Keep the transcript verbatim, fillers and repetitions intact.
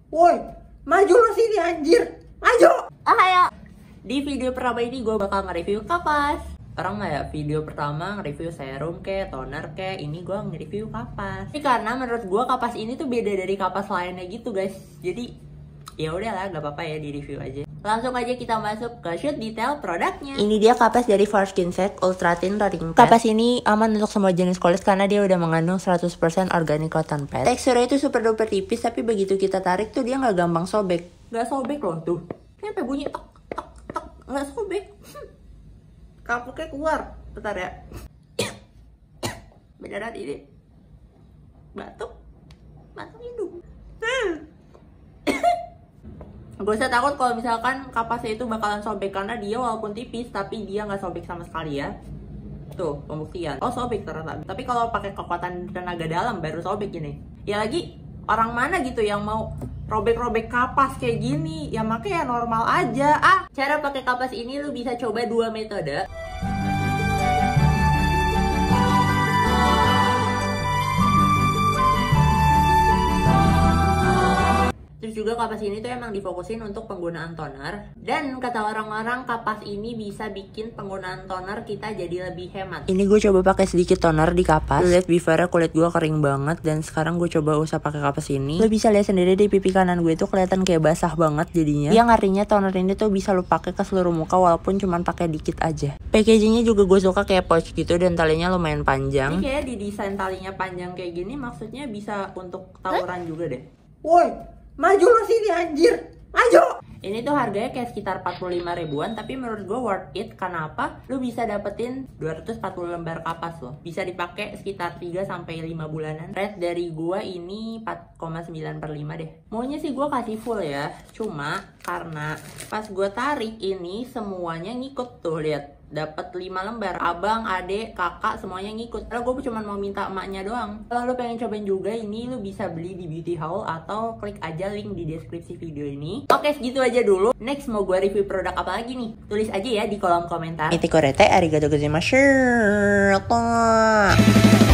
Woi, maju lo sini anjir, maju. Ayo. Di video pertama ini gue bakal nge-review kapas. Orang nggak ya, video pertama nge-review serum ke, toner ke, ini gue nge-review kapas. Ini karena menurut gue kapas ini tuh beda dari kapas lainnya gitu guys. Jadi ya udahlah, gak apa-apa ya di review aja. Langsung aja kita masuk ke shoot detail produknya. Ini dia kapas dari Forskin Set Ultra Thin Rolling Pad. Kapas ini aman untuk semua jenis kulit karena dia udah mengandung seratus persen organic cotton pad. Teksturnya itu super duper tipis, tapi begitu kita tarik tuh dia nggak gampang sobek. Nggak sobek loh tuh. Ini sampai bunyi tok tok tok, nggak sobek. Kapuknya keluar. Bentar ya. Beneran ini batuk, batuk hidung. Hmm. Gak usah takut kalau misalkan kapasnya itu bakalan sobek, karena dia walaupun tipis tapi dia nggak sobek sama sekali ya. Tuh pembuktian. Oh sobek ternyata. Tapi kalau pakai kekuatan tenaga dalam baru sobek gini. Ya lagi orang mana gitu yang mau robek-robek kapas kayak gini? Ya makanya normal aja. Ah, cara pakai kapas ini lu bisa coba dua metode. Terus juga kapas ini tuh emang difokusin untuk penggunaan toner. Dan kata orang-orang kapas ini bisa bikin penggunaan toner kita jadi lebih hemat. Ini gue coba pakai sedikit toner di kapas. Lihat before kulit gue kering banget. Dan sekarang gue coba usah pakai kapas ini. Lo bisa lihat sendiri di pipi kanan gue tuh kelihatan kayak basah banget jadinya. Yang artinya toner ini tuh bisa lo pakai ke seluruh muka walaupun cuma pakai dikit aja. Packagingnya juga gue suka kayak pouch gitu dan talinya lumayan panjang. Ini kayak di desain talinya panjang kayak gini maksudnya bisa untuk tawuran juga deh. Woi, maju lo sini anjir, maju. Ini tuh harganya kayak sekitar empat puluh lima ribuan, tapi menurut gue worth it. Kenapa? Lu bisa dapetin dua ratus empat puluh lembar kapas loh. Bisa dipakai sekitar tiga sampai lima bulanan. Rate dari gue ini empat koma sembilan per lima deh. Maunya sih gue kasih full ya. Cuma karena pas gue tarik ini semuanya ngikut tuh, lihat. Dapat lima lembar, abang, adek, kakak semuanya ngikut. Kalau gue cuma mau minta emaknya doang. Kalau lo pengen cobain juga ini, lo bisa beli di Beauty Haul atau klik aja link di deskripsi video ini. Oke, segitu aja dulu. Next mau gue review produk apa lagi nih? Tulis aja ya di kolom komentar. Iti korete arigatou gozaimasu.